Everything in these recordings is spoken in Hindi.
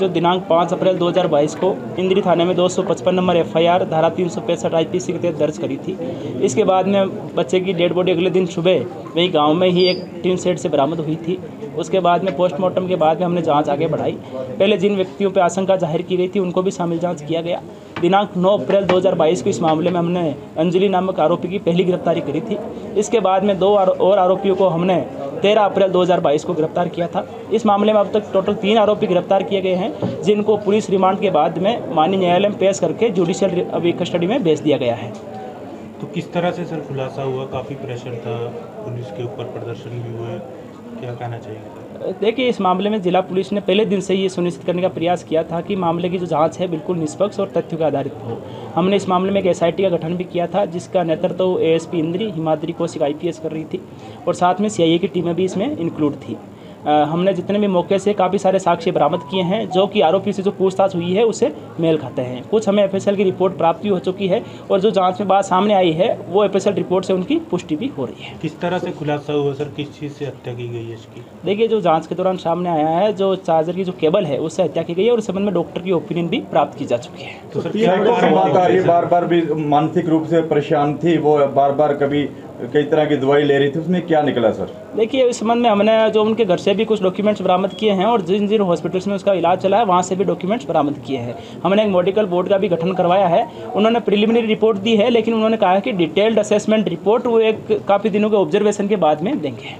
जो दिनांक 5 अप्रैल 2022 को इंद्री थाने में 255 नंबर एफआईआर धारा 365 आईपीसी के तहत दर्ज करी थी। इसके बाद में बच्चे की डेड बॉडी अगले दिन सुबह वहीं गांव में ही एक टीन शेड से बरामद हुई थी। उसके बाद में पोस्टमार्टम के बाद में हमने जांच आगे बढ़ाई। पहले जिन व्यक्तियों पर आशंका जाहिर की गई थी उनको भी शामिल जाँच किया गया। दिनांक 9 अप्रैल 2022 को इस मामले में हमने अंजलि नामक आरोपी की पहली गिरफ्तारी करी थी। इसके बाद में 2 और आरोपियों को हमने 13 अप्रैल 2022 को गिरफ्तार किया था। इस मामले में अब तक टोटल 3 आरोपी गिरफ्तार किए गए हैं, जिनको पुलिस रिमांड के बाद में माननीय न्यायालय में पेश करके जुडिशियल अभी कस्टडी में भेज दिया गया है। तो किस तरह से सर खुलासा हुआ? काफ़ी प्रेशर था, पुलिस के ऊपर प्रदर्शन भी हुए, क्या कहना चाहिए? देखिए, इस मामले में जिला पुलिस ने पहले दिन से ये सुनिश्चित करने का प्रयास किया था कि मामले की जो जांच है बिल्कुल निष्पक्ष और तथ्यों पर आधारित हो। हमने इस मामले में एक एसआईटी का गठन भी किया था, जिसका नेतृत्व एएसपी इंद्री हिमाद्री कौशिक आईपीएस कर रही थी और साथ में सीआईए की टीमें भी इसमें इंक्लूड थी। हमने जितने भी मौके से काफ़ी सारे साक्ष्य बरामद किए हैं, जो कि आरोपी से जो पूछताछ हुई है उसे मेल खाते हैं। कुछ हमें एफएसएल की रिपोर्ट प्राप्त भी हो चुकी है और जो जांच में बात सामने आई है वो एफएसएल रिपोर्ट से उनकी पुष्टि भी हो रही है। किस तरह से खुलासा हुआ सर, किस चीज़ से हत्या की गई है इसकी? देखिए, जो जांच के दौरान सामने आया है, जो चार्जर की जो केबल है उससे हत्या की गई है और इस संबंध में डॉक्टर की ओपिनियन भी प्राप्त की जा चुकी है। तो सर क्या बात आ रही है? बार बार भी मानसिक रूप से परेशान थी, वो बार बार कभी कई तरह की दवाई ले रही थी, उसमें क्या निकला सर? देखिए, इस संबंध में हमने जो उनके घर से भी कुछ डॉक्यूमेंट्स बरामद किए हैं और जिन जिन हॉस्पिटल्स में उसका इलाज चला है वहाँ से भी डॉक्यूमेंट्स बरामद किए हैं। हमने एक मेडिकल बोर्ड का भी गठन करवाया है। उन्होंने प्रिलिमिनरी रिपोर्ट दी है, लेकिन उन्होंने कहा है कि डिटेल्ड असेसमेंट रिपोर्ट वो एक काफ़ी दिनों के ऑब्जर्वेशन के बाद में देंगे।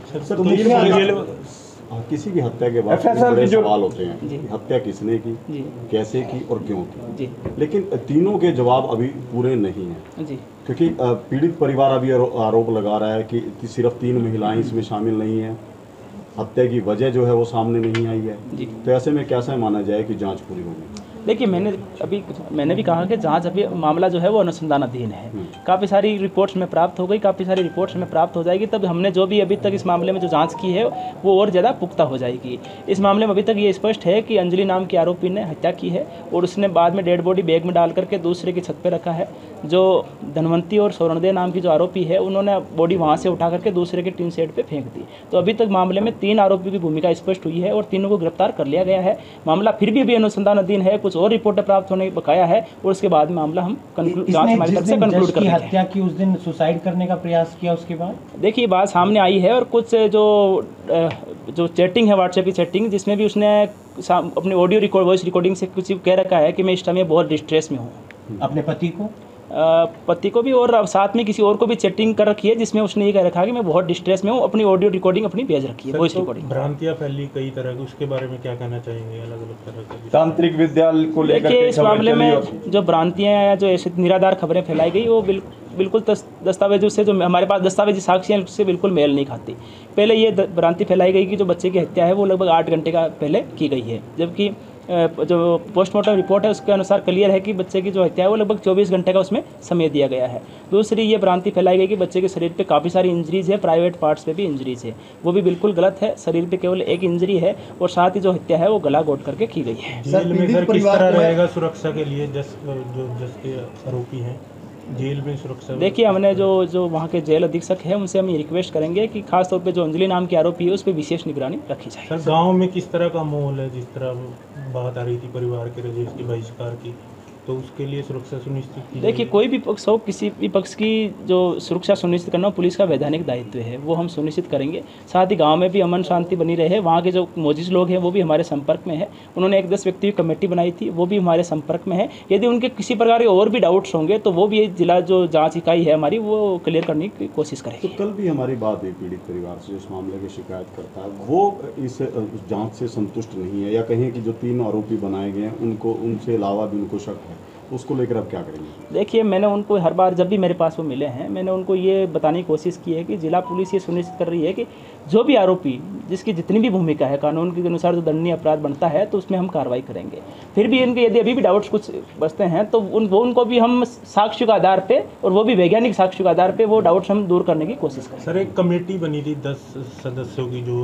किसी की हत्या के बाद बड़े सवाल होते हैं कि हत्या किसने की, कैसे की और क्यों की, लेकिन तीनों के जवाब अभी पूरे नहीं हैं जी, क्योंकि पीड़ित परिवार अभी आरोप लगा रहा है कि सिर्फ 3 महिलाएं इसमें शामिल नहीं हैं, हत्या की वजह जो है वो सामने नहीं आई है। तो ऐसे में कैसा माना जाए कि जांच पूरी होगी? देखिए, मैंने भी कहा कि जांच अभी मामला जो है वो अनुसंधानाधीन है। काफ़ी सारी रिपोर्ट्स में प्राप्त हो गई, काफ़ी सारी रिपोर्ट्स में प्राप्त हो जाएगी, तब हमने जो भी अभी तक इस मामले में जो जांच की है वो और ज़्यादा पुख्ता हो जाएगी। इस मामले में अभी तक ये स्पष्ट है कि अंजलि नाम के आरोपी ने हत्या की है और उसने बाद में डेड बॉडी बैग में डाल करके दूसरे की छत पर रखा है। जो धनवंती और स्वर्णदेव नाम की जो आरोपी है, उन्होंने बॉडी वहाँ से उठा करके दूसरे के टीन शेड पर फेंक दी। तो अभी तक मामले में 3 आरोपियों की भूमिका स्पष्ट हुई है और तीनों को गिरफ्तार कर लिया गया है। मामला फिर भी अभी अनुसंधानाधीन है, कुछ और रिपोर्टें प्राप्त होने बकाया है और उसके बाद मामला हम जांच हमारी तरफ से कंक्लूड कर देंगे। हत्या की उस दिन सुसाइड करने का प्रयास किया, उसके बाद देखिए बात सामने आई है और कुछ जो चैटिंग है, व्हाट्सएप की चैटिंग, जिसमें भी उसने अपनी ऑडियो वॉइस रिकॉर्डिंग से कुछ कह रखा है कि मैं इस समय बहुत डिस्ट्रेस में हूँ। अपने पति को भी और साथ में किसी और को भी चैटिंग कर रखी है, जिसमें उसने ये कह रखा है कि मैं बहुत डिस्ट्रेस में हूँ। अपनी ऑडियो रिकॉर्डिंग अपनी भेज रखी है, वॉइस रिकॉर्डिंग। भ्रांतियां फैली कई तरह की, उसके बारे में क्या कहना चाहेंगे? अलग अलग तरह के तांत्रिक विद्यालय को लेकर देखिए, इस मामले में जो भ्रांतियां या जो ऐसे निराधार खबरें फैलाई गई वो बिल्कुल दस्तावेजों से, जो हमारे पास दस्तावेजी साक्ष्य हैं, उससे बिल्कुल मेल नहीं खाती। पहले ये भ्रांति फैलाई गई कि जो बच्चे की हत्या है वो लगभग 8 घंटे का पहले की गई है, जबकि जो पोस्टमार्टम रिपोर्ट है उसके अनुसार क्लियर है कि बच्चे की जो हत्या है वो लगभग 24 घंटे का उसमें समय दिया गया है। दूसरी ये भ्रांति फैलाई गई कि बच्चे के शरीर पे काफ़ी सारी इंजरीज है, प्राइवेट पार्ट्स पे भी इंजरीज है, वो भी बिल्कुल गलत है। शरीर पे केवल एक इंजरी है और साथ ही जो हत्या है वो गला घोट करके की गई है। जेल में सर किस तरह रहेगा सुरक्षा के लिए जज के आरोपी हैं जेल में सुरक्षा? देखिए, हमने जो वहाँ के जेल अधीक्षक है उनसे हम ये रिक्वेस्ट करेंगे कि खासतौर पे जो अंजलि नाम की आरोपी है उस पर विशेष निगरानी रखी जाए। सर, गांव में किस तरह का माहौल है? जिस तरह बात आ रही थी परिवार के रजेश की बहिष्कार की, तो उसके लिए सुरक्षा सुनिश्चित की? देखिए, कोई भी पक्ष हो, किसी भी पक्ष की जो सुरक्षा सुनिश्चित करना पुलिस का वैधानिक दायित्व है, वो हम सुनिश्चित करेंगे। साथ ही गांव में भी अमन शांति बनी रहे। वहाँ के जो मौजूद लोग हैं वो भी हमारे संपर्क में है। उन्होंने एक 10 व्यक्ति की कमेटी बनाई थी, वो भी हमारे संपर्क में है। यदि उनके किसी प्रकार के और भी डाउट्स होंगे तो वो भी जिला जो जाँच इकाई है हमारी वो क्लियर करने की कोशिश करेगी। तो कल भी हमारी बात है पीड़ित परिवार से, इस मामले की शिकायत करता है, वो इस जाँच से संतुष्ट नहीं है या कहें कि जो 3 आरोपी बनाए गए हैं उनको, उनसे अलावा भी उनको शक है, उसको लेकर आप क्या करेंगे? देखिए, मैंने उनको हर बार जब भी मेरे पास वो मिले हैं, मैंने उनको ये बताने की कोशिश की है कि जिला पुलिस ये सुनिश्चित कर रही है कि जो भी आरोपी, जिसकी जितनी भी भूमिका है कानून के अनुसार जो दंडनीय अपराध बनता है, तो उसमें हम कार्रवाई करेंगे। फिर भी इनके यदि अभी भी डाउट्स कुछ बचते हैं तो उनको भी हम साक्ष्य के आधार पे, और वो भी वैज्ञानिक साक्ष्य के आधार पे, वो डाउट्स हम दूर करने की कोशिश करें। सर, एक कमेटी बनी थी 10 सदस्यों की जो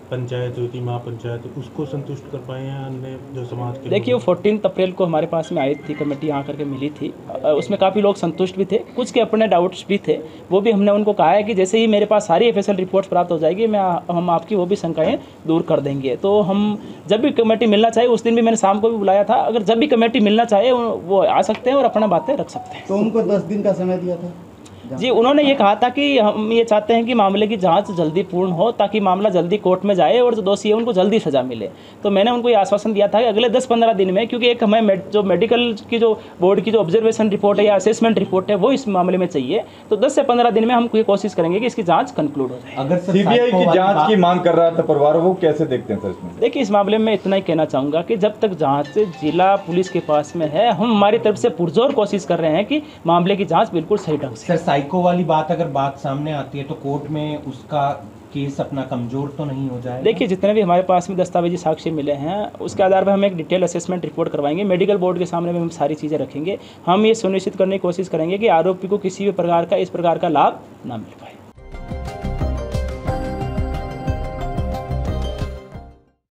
पंचायत हुई थी, महापंचायत, उसको संतुष्ट कर पाए हैं अन्य जो समाज के देखिए लोग वो 14 अप्रैल को हमारे पास में आई थी कमेटी, यहाँ करके मिली थी। उसमें काफ़ी लोग संतुष्ट भी थे, कुछ के अपने डाउट्स भी थे। वो भी हमने उनको कहा है कि जैसे ही मेरे पास सारी एफएसएल रिपोर्ट्स प्राप्त हो जाएगी हम आपकी वो भी शंकाएँ दूर कर देंगे। तो हम जब भी कमेटी मिलना चाहे, उस दिन भी मैंने शाम को भी बुलाया था, अगर जब भी कमेटी मिलना चाहे वो आ सकते हैं और अपना बातें रख सकते हैं। तो उनको 10 दिन का समय दिया था जी, उन्होंने ये कहा था कि हम ये चाहते हैं कि मामले की जांच जल्दी पूर्ण हो ताकि मामला जल्दी कोर्ट में जाए और जो दोषी है उनको जल्दी सजा मिले। तो मैंने उनको ये आश्वासन दिया था कि अगले 10-15 दिन में, क्योंकि एक हमें जो मेडिकल की जो बोर्ड की जो ऑब्जर्वेशन रिपोर्ट है या असेसमेंट रिपोर्ट है वो इस मामले में चाहिए। तो 10 से 15 दिन में हम ये कोशिश करेंगे कि इसकी जाँच कंक्लूड हो जाए। अगर सर सीबीआई साइको की वाली जांच बात- की मांग कर रहा था परिवार, वो कैसे देखते हैं सर इसमें? देखिए इस मामले में इतना ही कहना चाहूँगा कि जब तक जांच जिला पुलिस के पास में है, हम हमारी तरफ से पुरजोर कोशिश कर रहे हैं कि मामले की जांच बिल्कुल सही ढंग से। सर साइको वाली बात अगर बात सामने आती है तो कोर्ट में उसका केस अपना कमजोर तो नहीं हो जाएगा? देखिए जितने भी हमारे पास में दस्तावेजी साक्ष्य मिले हैं उसके आधार पर हम एक डिटेल असेसमेंट रिपोर्ट करवाएंगे, मेडिकल बोर्ड के सामने में हम सारी चीज़ें रखेंगे। हम ये सुनिश्चित करने की कोशिश करेंगे कि आरोपी को किसी भी प्रकार का इस प्रकार का लाभ ना मिल पाए।